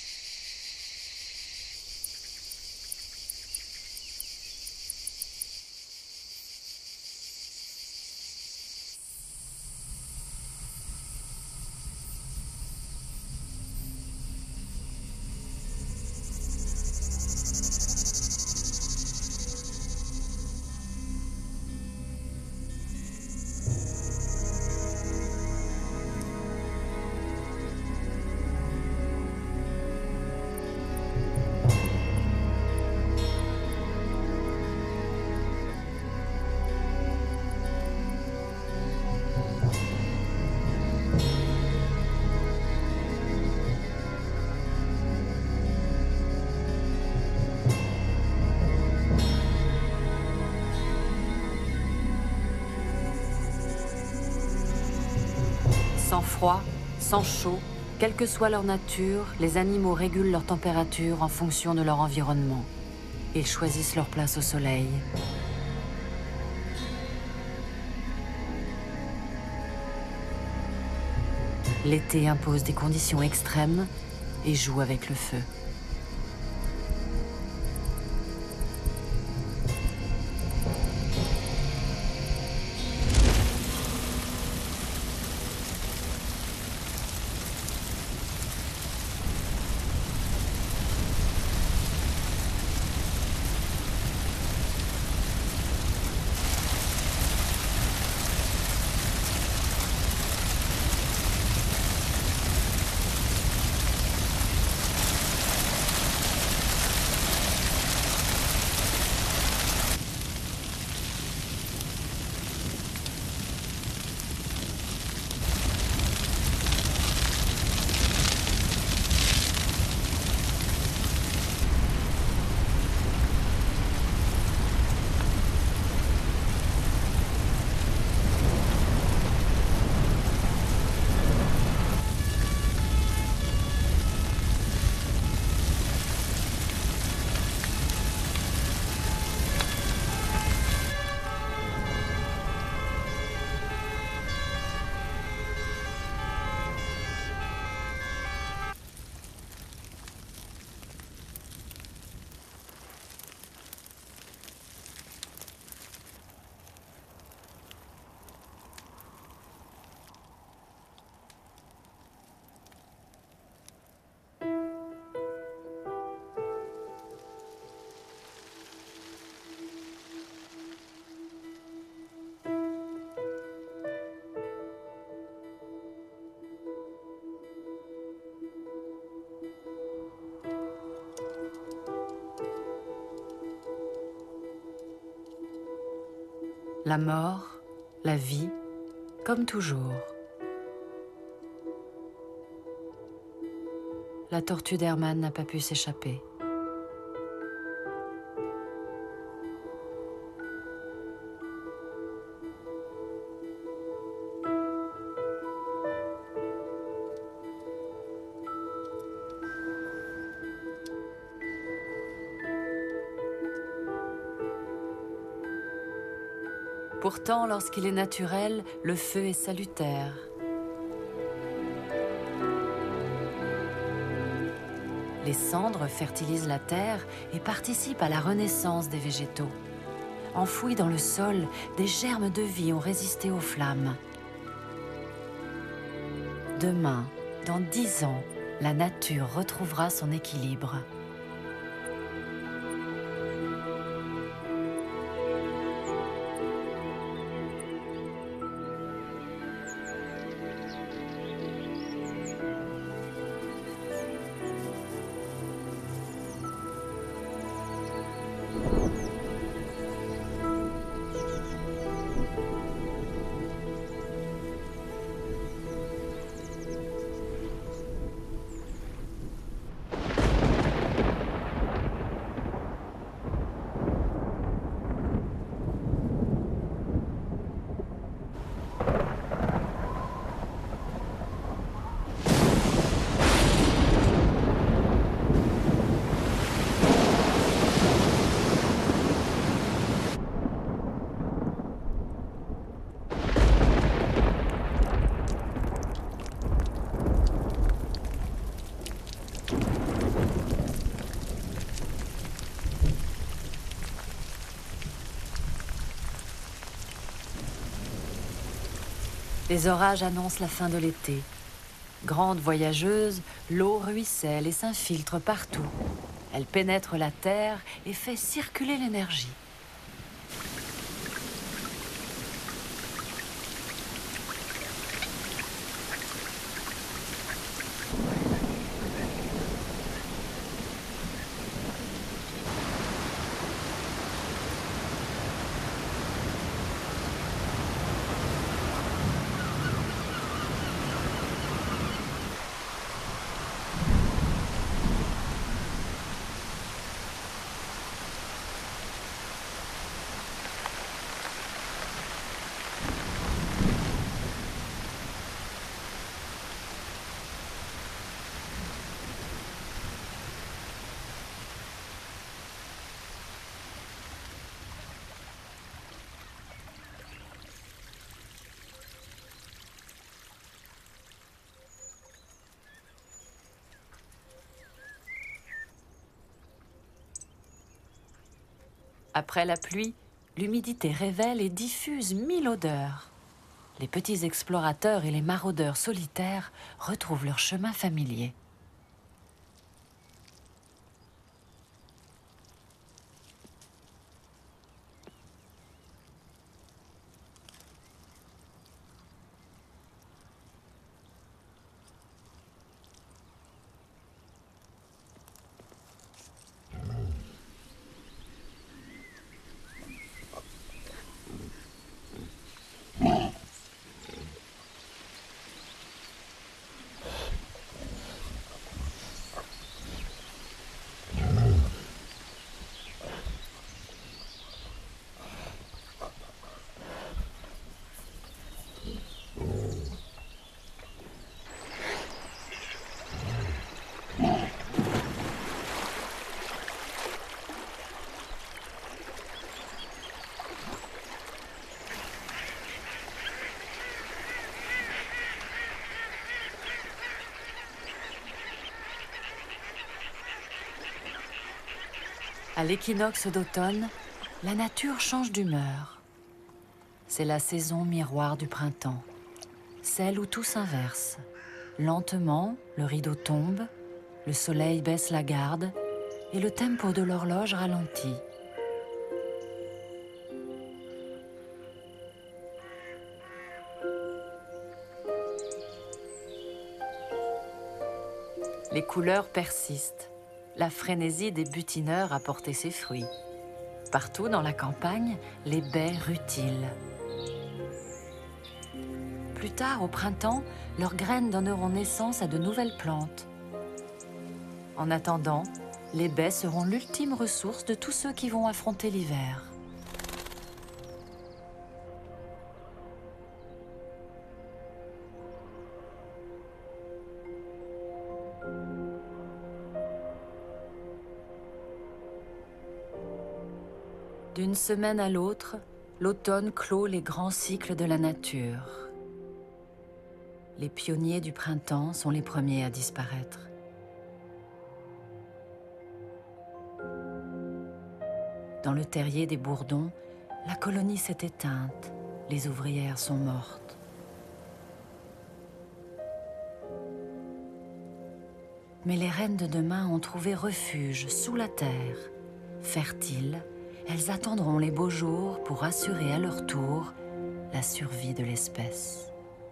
[SPEAKER 1] Sans froid, sans chaud, quelle que soit leur nature, les animaux régulent leur température en fonction de leur environnement. Ils choisissent leur place au soleil. L'été impose des conditions extrêmes et joue avec le feu. La mort, la vie, comme toujours. La tortue d'Hermann n'a pas pu s'échapper. Pourtant, lorsqu'il est naturel, le feu est salutaire. Les cendres fertilisent la terre et participent à la renaissance des végétaux. Enfouis dans le sol, des germes de vie ont résisté aux flammes. Demain, dans dix ans, la nature retrouvera son équilibre. Les orages annoncent la fin de l'été. Grande voyageuse, l'eau ruisselle et s'infiltre partout. Elle pénètre la terre et fait circuler l'énergie. Après la pluie, l'humidité révèle et diffuse mille odeurs. Les petits explorateurs et les maraudeurs solitaires retrouvent leur chemin familier. À l'équinoxe d'automne, la nature change d'humeur. C'est la saison miroir du printemps, celle où tout s'inverse. Lentement, le rideau tombe, le soleil baisse la garde et le tempo de l'horloge ralentit. Les couleurs persistent. La frénésie des butineurs a porté ses fruits. Partout dans la campagne, les baies rutilent. Plus tard, au printemps, leurs graines donneront naissance à de nouvelles plantes. En attendant, les baies seront l'ultime ressource de tous ceux qui vont affronter l'hiver. D'une semaine à l'autre, l'automne clôt les grands cycles de la nature. Les pionniers du printemps sont les premiers à disparaître. Dans le terrier des Bourdons, la colonie s'est éteinte, les ouvrières sont mortes. Mais les reines de demain ont trouvé refuge sous la terre, fertiles. Elles attendront les beaux jours pour assurer à leur tour la survie de l'espèce.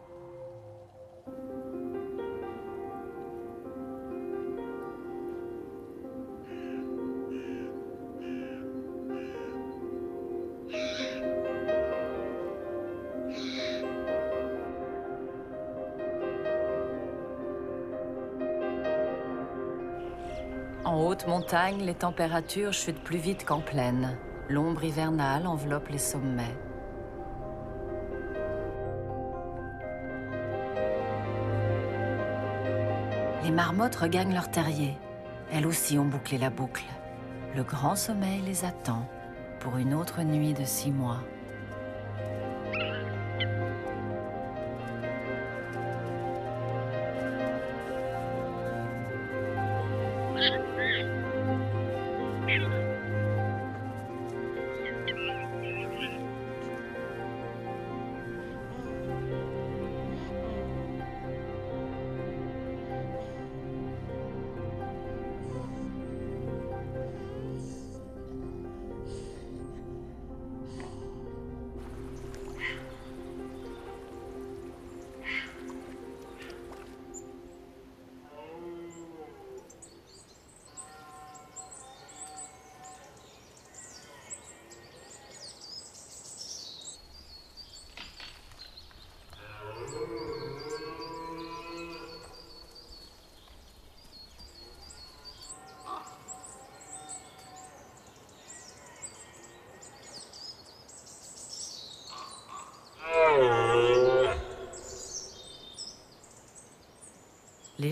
[SPEAKER 1] En haute montagne, les températures chutent plus vite qu'en plaine. L'ombre hivernale enveloppe les sommets. Les marmottes regagnent leur terrier. Elles aussi ont bouclé la boucle. Le grand sommeil les attend pour une autre nuit de six mois.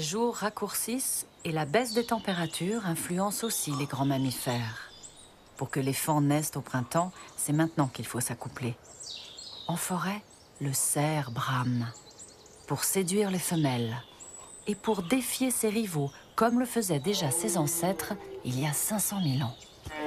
[SPEAKER 1] Les jours raccourcissent et la baisse des températures influence aussi les grands mammifères. Pour que les faons naissent au printemps, c'est maintenant qu'il faut s'accoupler. En forêt, le cerf brame pour séduire les femelles et pour défier ses rivaux, comme le faisaient déjà ses ancêtres il y a cinq cent mille ans.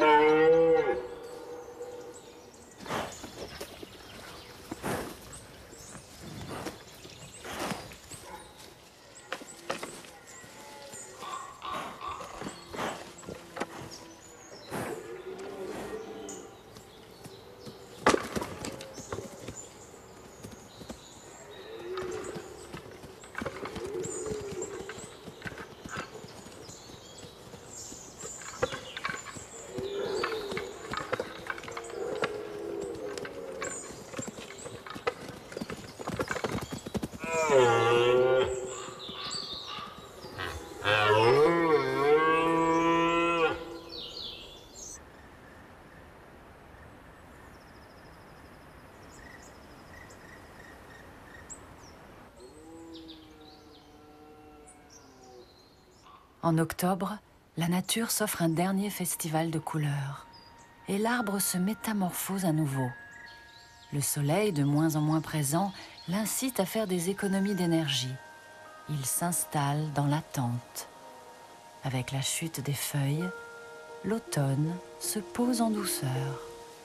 [SPEAKER 1] En octobre, la nature s'offre un dernier festival de couleurs et l'arbre se métamorphose à nouveau. Le soleil, de moins en moins présent, l'incite à faire des économies d'énergie. Il s'installe dans l'attente. Avec la chute des feuilles, l'automne se pose en douceur.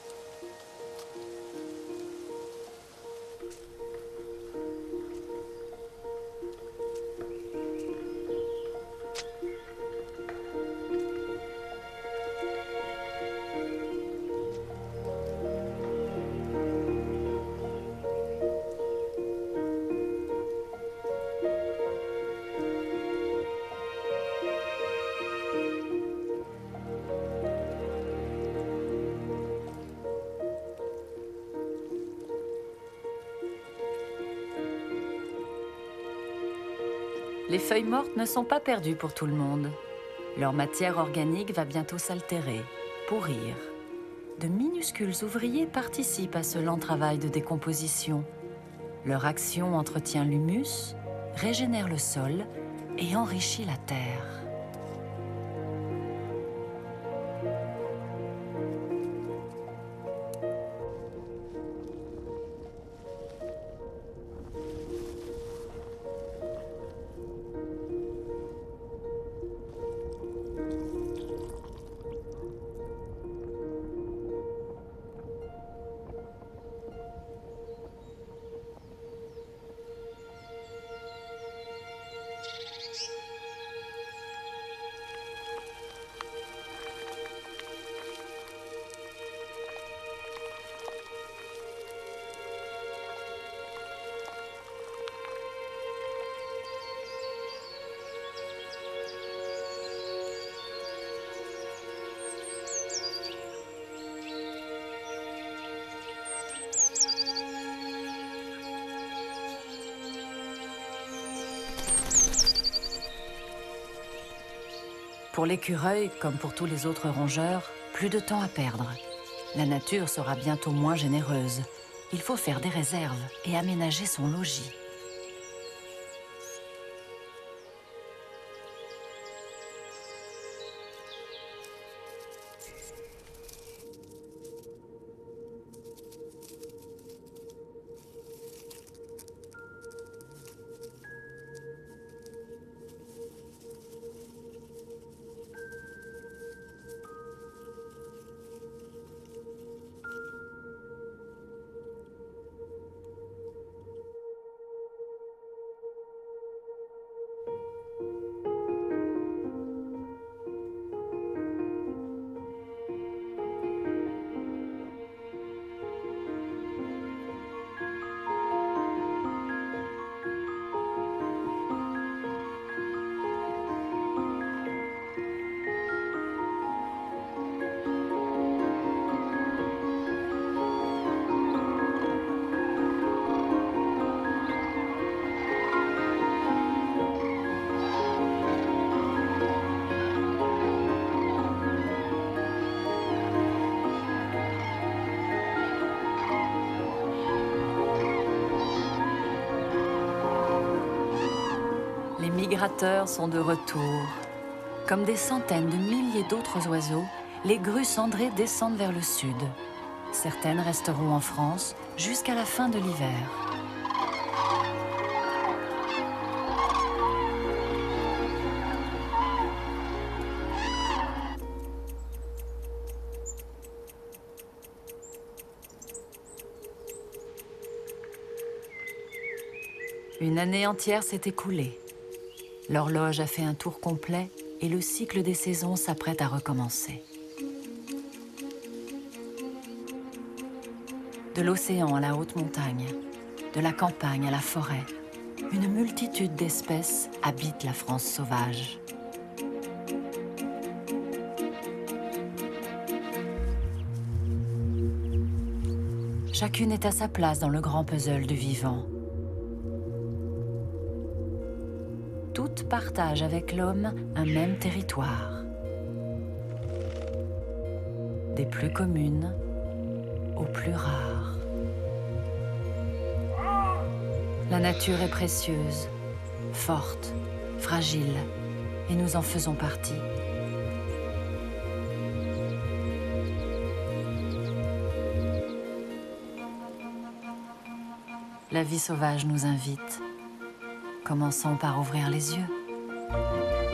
[SPEAKER 1] Les feuilles mortes ne sont pas perdues pour tout le monde. Leur matière organique va bientôt s'altérer, pourrir. De minuscules ouvriers participent à ce lent travail de décomposition. Leur action entretient l'humus, régénère le sol et enrichit la terre. Pour l'écureuil, comme pour tous les autres rongeurs, plus de temps à perdre. La nature sera bientôt moins généreuse. Il faut faire des réserves et aménager son logis. migrateurs sont de retour. Comme des centaines de milliers d'autres oiseaux, les grues cendrées descendent vers le sud. Certaines resteront en France jusqu'à la fin de l'hiver. Une année entière s'est écoulée. L'horloge a fait un tour complet et le cycle des saisons s'apprête à recommencer. De l'océan à la haute montagne, de la campagne à la forêt, une multitude d'espèces habitent la France sauvage. Chacune est à sa place dans le grand puzzle du vivant. Toutes partagent avec l'homme un même territoire. Des plus communes aux plus rares. La nature est précieuse, forte, fragile, et nous en faisons partie. La vie sauvage nous invite. Commençons par ouvrir les yeux.